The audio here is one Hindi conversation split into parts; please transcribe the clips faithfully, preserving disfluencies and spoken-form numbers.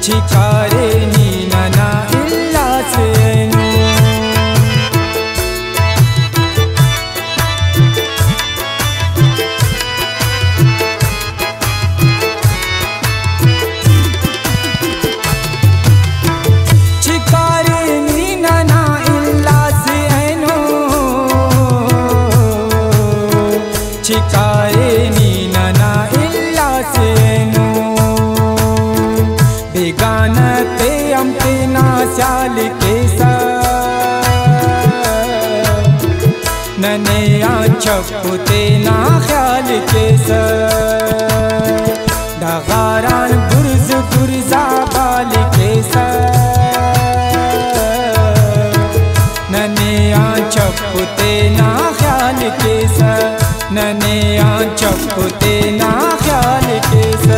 छिकारे नी नना इल्ला सेनु छिकारे नी नना इल्ला सेनु छिकारे नी नना इल्ला सेनु बेगानते अमते ना स्याल के सा नने आंचपुते ना ख्याल के सा डगारान गुर्ज गुर्जा बाल के सा नने आंचपुते ना ख्याल के सा नने आंचपुते ना ख्याल के सा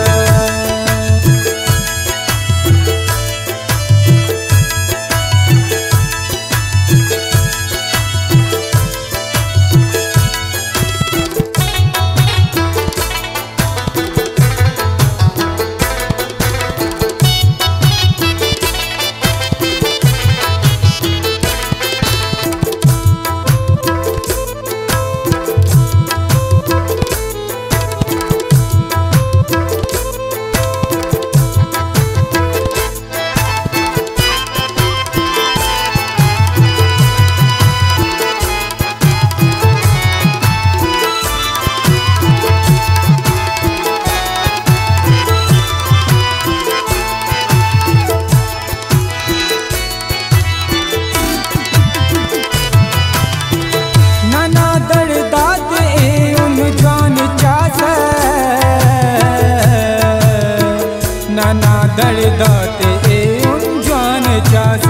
नना दर्दाते ए उन जान चास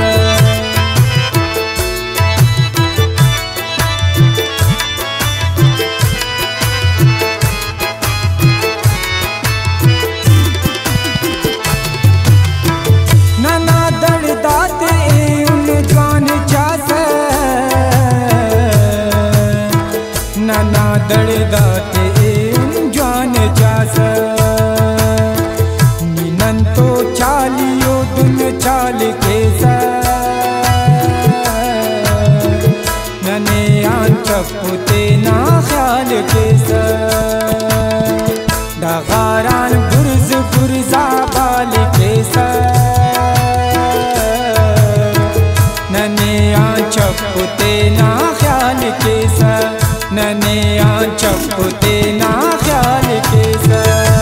नना दर्दाते ए उन जान चास नना दर्दाते ए उन जान चास तो चालियो दुन चाल के सा नने आंचपुते ना ख्याल के सा डगारान गुर्ज गुर्जा बाल के सा नने आंचपुते ना ख्याल के सा नने आंचपुते ना ख्याल के सा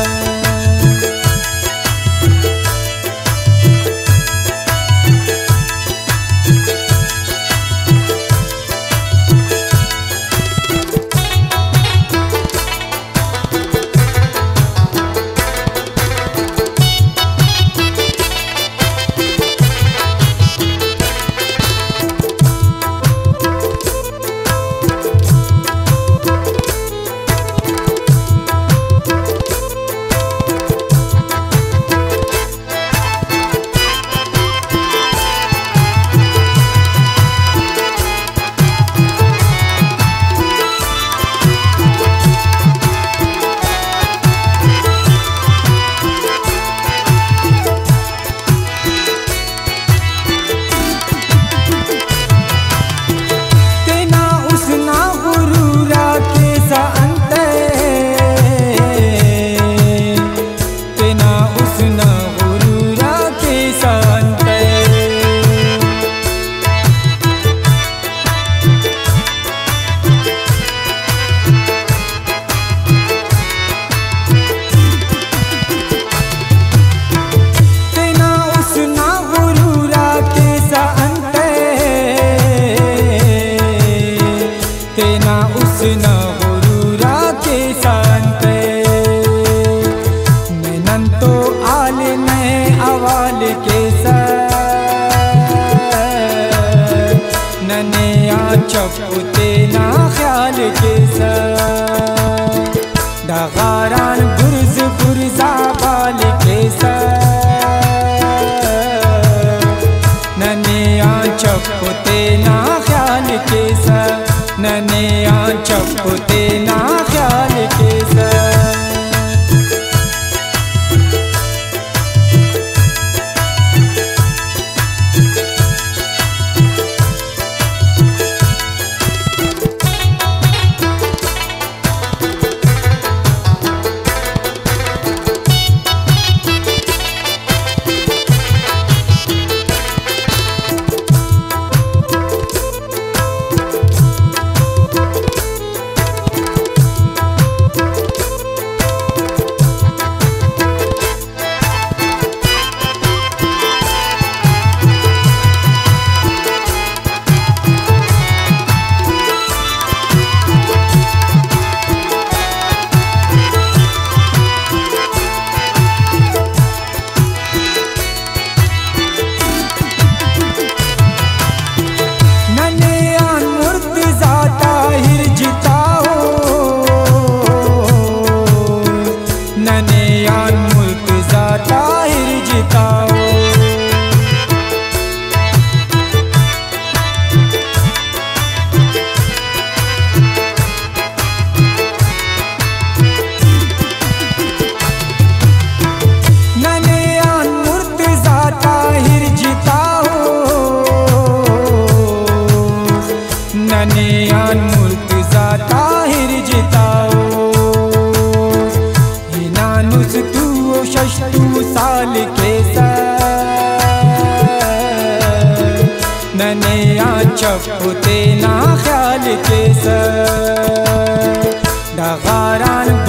उसना गुरूरा के संत नैनन तो आल नए अवाल के सा नने आंचपुते ना ख्याल के सा डगारान गुर्ज गुर्जा बाल के सा नने आंचपुते ना ख्याल के सा नने आंचपुते ना ख्याल के सा शशतू साल के नने चपुते ना ख्याल के डगारान